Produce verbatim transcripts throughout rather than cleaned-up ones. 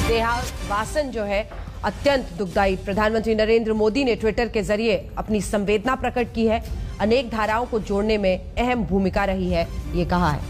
देहावासन जो है अत्यंत दुखदायी। प्रधानमंत्री नरेंद्र मोदी ने ट्विटर के जरिए अपनी संवेदना प्रकट की है। अनेक धाराओं को जोड़ने में अहम भूमिका रही है, ये कहा है।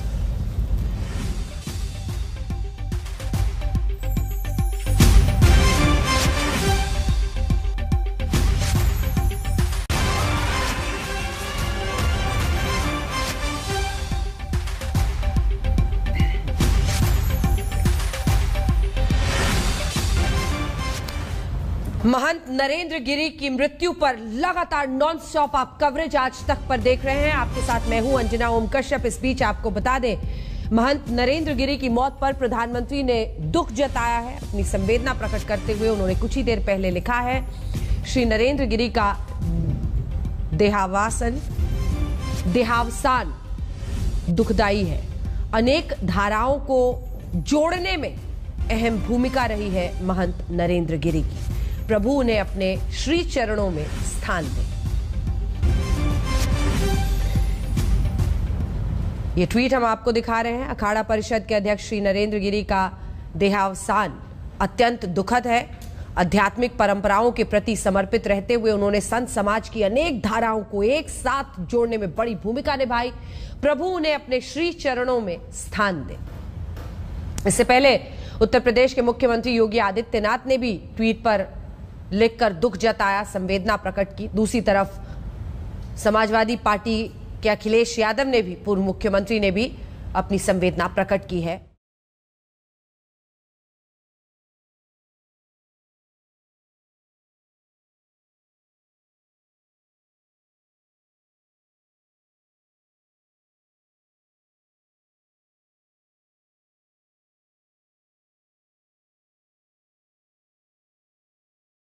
महंत नरेंद्र गिरी की मृत्यु पर लगातार नॉन स्टॉप आप कवरेज आज तक पर देख रहे हैं। आपके साथ मैं हूं अंजना ओम कश्यप। इस बीच आपको बता दें, महंत नरेंद्र गिरी की मौत पर प्रधानमंत्री ने दुख जताया है। अपनी संवेदना प्रकट करते हुए उन्होंने कुछ ही देर पहले लिखा है, श्री नरेंद्र गिरी का देहावासन देहावसान दुखदायी है। अनेक धाराओं को जोड़ने में अहम भूमिका रही है महंत नरेंद्र गिरी की। प्रभु उन्हें अपने श्री चरणों में स्थान दे। ये ट्वीट हम आपको दिखा रहे हैं। अखाड़ा परिषद के अध्यक्ष श्री नरेंद्र गिरी का देहावसान अत्यंत दुखद है। आध्यात्मिक परंपराओं के प्रति समर्पित रहते हुए उन्होंने संत समाज की अनेक धाराओं को एक साथ जोड़ने में बड़ी भूमिका निभाई। प्रभु उन्हें अपने श्री चरणों में स्थान दे। इससे पहले उत्तर प्रदेश के मुख्यमंत्री योगी आदित्यनाथ ने भी ट्वीट पर लिखकर दुख जताया, संवेदना प्रकट की। दूसरी तरफ समाजवादी पार्टी के अखिलेश यादव ने भी, पूर्व मुख्यमंत्री ने भी अपनी संवेदना प्रकट की है।